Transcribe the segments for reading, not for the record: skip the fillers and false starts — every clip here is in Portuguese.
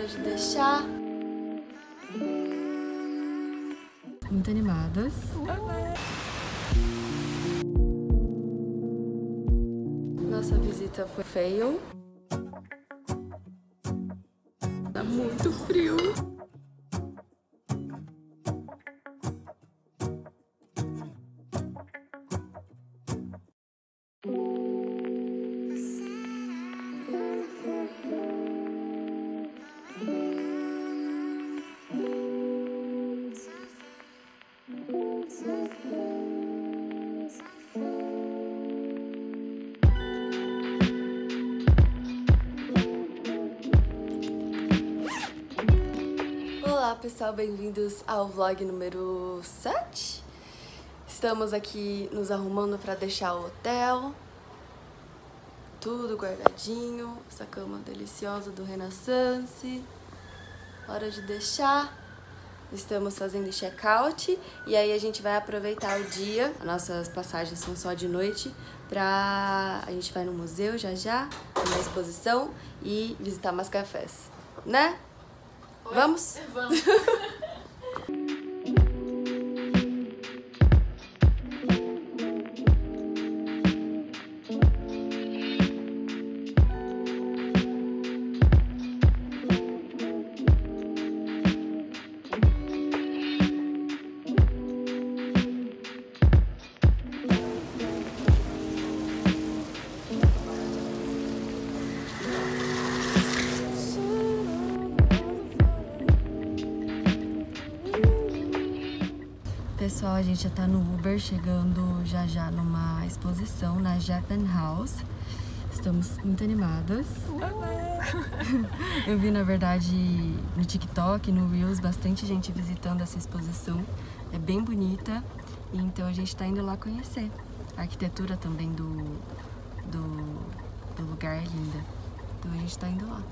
Hora de deixar. Muito animadas. Nossa visita foi fail. Tá muito frio. Olá pessoal, bem-vindos ao vlog número 7. Estamos aqui nos arrumando para deixar o hotel. Tudo guardadinho, essa cama deliciosa do Renaissance. Hora de deixar. Estamos fazendo check-out e aí a gente vai aproveitar o dia. Nossas passagens são só de noite. A gente vai no museu já, na exposição e visitar mais cafés, né? Oi? Vamos? Vamos! Pessoal, a gente já tá no Uber, chegando já numa exposição na Japan House. Estamos muito animadas. Eu vi, na verdade, no TikTok, no Reels, bastante gente visitando essa exposição. É bem bonita, então a gente tá indo lá conhecer. A arquitetura também do lugar é linda. Então a gente tá indo lá.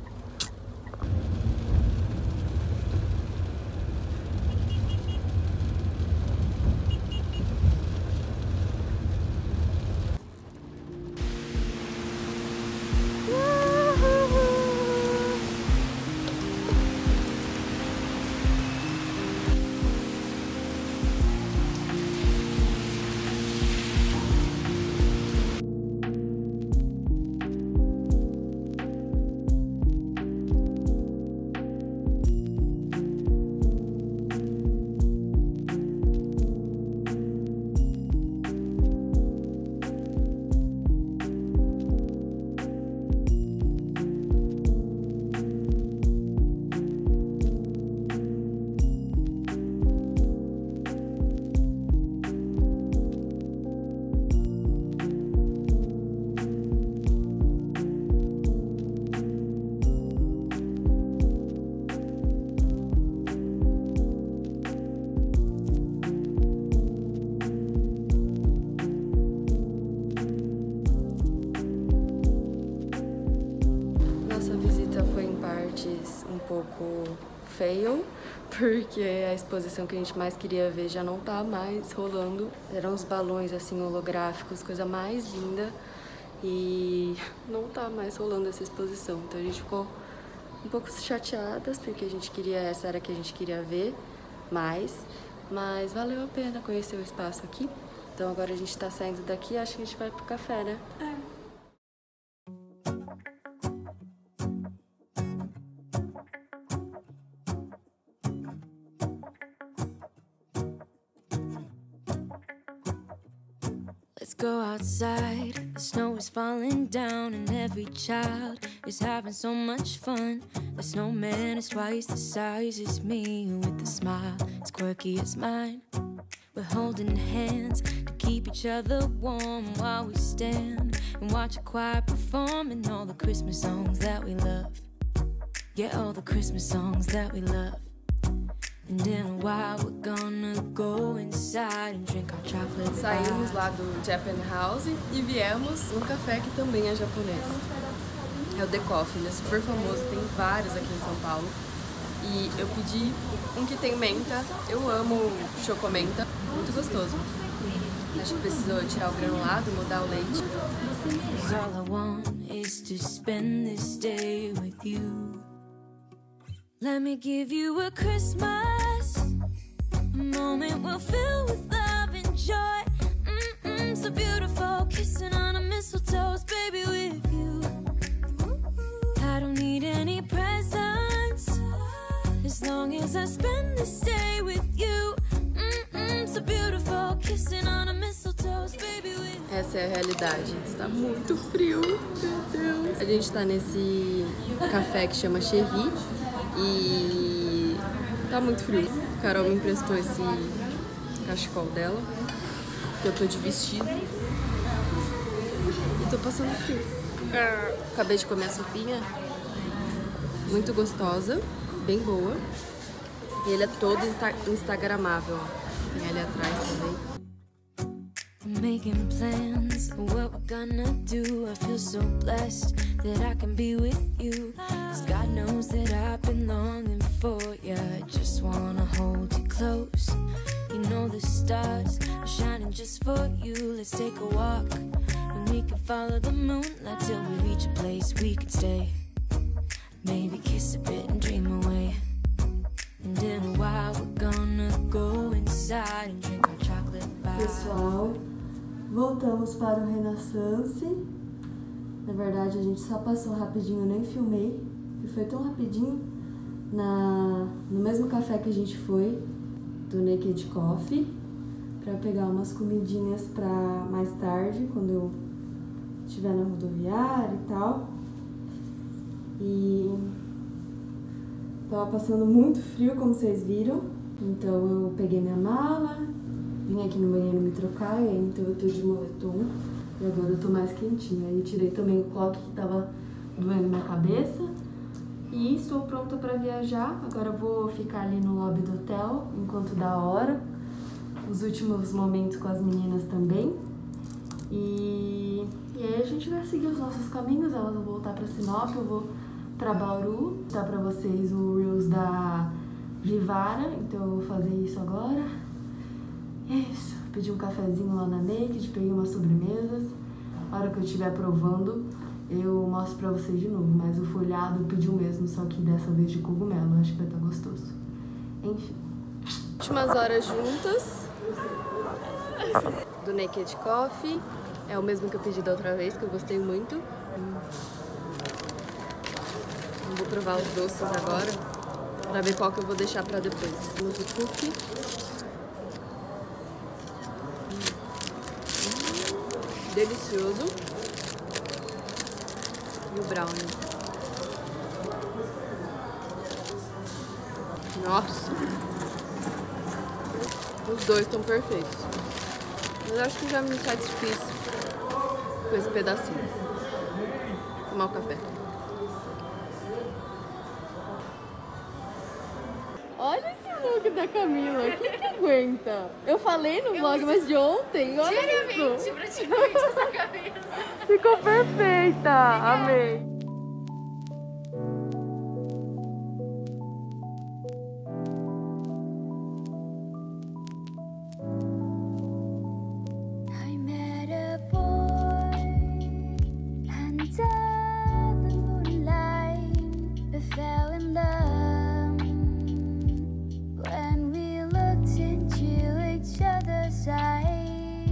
Um pouco fail, porque a exposição que a gente mais queria ver já não tá mais rolando. Eram os balões assim holográficos, coisa mais linda, e não tá mais rolando essa exposição. Então a gente ficou um pouco chateadas, porque essa era a que a gente queria ver mais, mas valeu a pena conhecer o espaço aqui. Então agora a gente tá saindo daqui, acho que a gente vai pro café, né? Let's go outside, the snow is falling down and every child is having so much fun. The snowman is twice the size as me with a smile as quirky as mine. We're holding hands to keep each other warm while we stand and watch a choir performing all the Christmas songs that we love. Yeah, all the Christmas songs that we love. And in a while we're gonna go inside and drink our chocolate. Saímos lá do Japan House e viemos num café que também é japonês. É o The Coffee, ele é super famoso, tem vários aqui em São Paulo. E eu pedi um que tem menta, eu amo chocomenta, muito gostoso. Acho que precisou tirar o granulado, mudar o leite. All I want is to spend this day with you. Let me give you a Christmas, a moment we'll fill with love and joy. So beautiful, kissing on a mistletoe, baby, with you. I don't need any presents, as long as I spend this day with you. So beautiful, kissing on a mistletoe, baby, with you. Essa é a realidade. Está muito frio, meu Deus. A gente tá nesse café que chama Cherry e tá muito frio. A Carol me emprestou esse cachecol dela, que eu tô de vestido e tô passando frio. Acabei de comer a sopinha, muito gostosa, bem boa. E ele é todo instagramável. Tem ali atrás também. Making plans for what we're gonna do. I feel so blessed that I can be with you. 'Cause God knows that I've been longing for you. I just wanna hold you close. You know the stars are shining just for you. Let's take a walk and we can follow the moonlight till we reach a place we can stay. Maybe kiss a bit and dream away. And in a while we're gonna go inside and drink our chocolate bar. Pessoal, voltamos para o Renaissance. Na verdade, a gente só passou rapidinho, eu nem filmei. E foi tão rapidinho. No mesmo café que a gente foi, do Naked Coffee, para pegar umas comidinhas para mais tarde, quando eu estiver na rodoviária e tal. E tava passando muito frio, como vocês viram. Então eu peguei minha mala, vim aqui no banheiro me trocar, e aí então eu tô de moletom e agora eu tô mais quentinha. Aí eu tirei também o coque que tava doendo minha cabeça e estou pronta para viajar. Agora eu vou ficar ali no lobby do hotel enquanto dá a hora, os últimos momentos com as meninas também. E aí a gente vai seguir os nossos caminhos. Elas vão voltar para Sinop, eu vou para Bauru, dar para vocês o Reels da Vivara, então eu vou fazer isso agora. E é isso, pedi um cafezinho lá na Naked, peguei umas sobremesas. A hora que eu estiver provando, eu mostro pra vocês de novo, mas o folhado eu pedi o mesmo, só que dessa vez de cogumelo, acho que vai estar gostoso. Enfim. Últimas horas juntas do Naked Coffee, é o mesmo que eu pedi da outra vez, que eu gostei muito. Vou provar os doces agora, pra ver qual que eu vou deixar pra depois. Temos o cookie. Delicioso. E o brownie. Nossa! Os dois estão perfeitos. Mas acho que já me satisfiz com esse pedacinho. Vou tomar o café. Olha esse look da Camila, quem que aguenta? Eu falei no vlog, mas de ontem, olha isso. Praticamente essa cabeça. Ficou perfeita, amei. I met a boy under the moonlight. We fell in love when we looked into each other's eyes.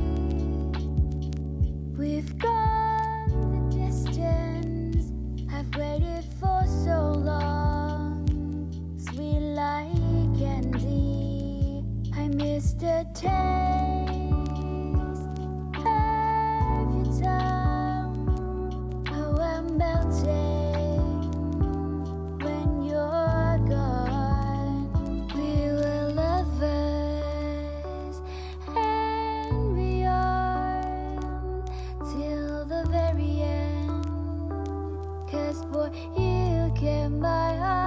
We've gone the distance, I've waited for so long. Sweet like candy, I miss the taste of your tongue. Oh, I'm melting when you're gone. We were lovers and we are till the very end. 'Cause boy, you get my heart.